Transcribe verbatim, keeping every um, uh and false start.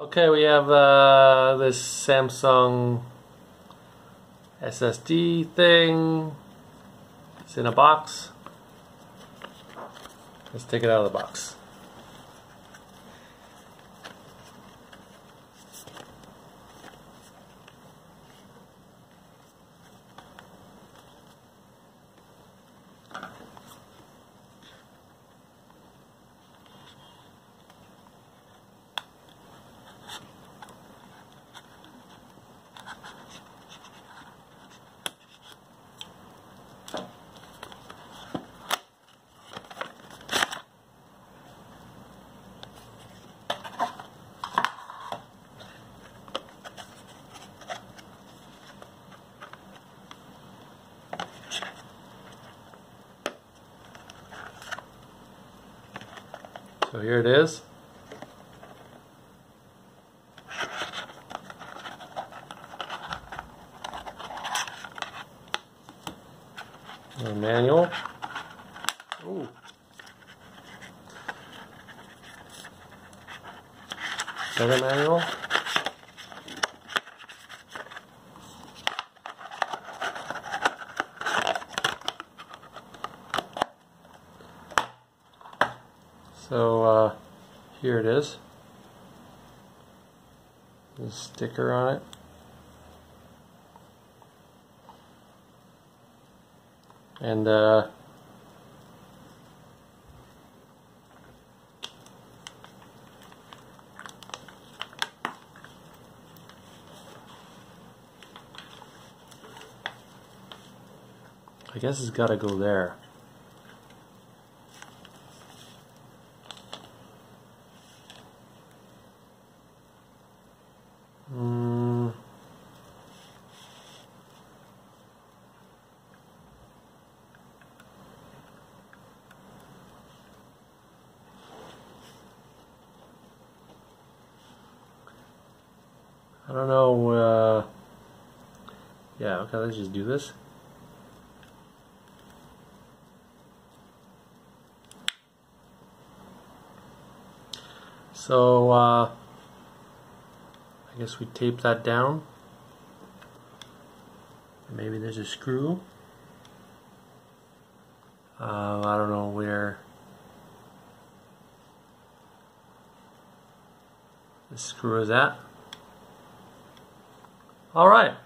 Okay, we have uh, this Samsung S S D thing. It's in a box. Let's take it out of the box. So here it is. The manual. Ooh. Another manual. So uh, here it is. There's a sticker on it. And uh, I guess it's got to go there. Mm. I don't know. Uh, yeah, okay, let's just do this. So, uh, I guess we tape that down. Maybe there's a screw. Uh, I don't know where the screw is at. All right.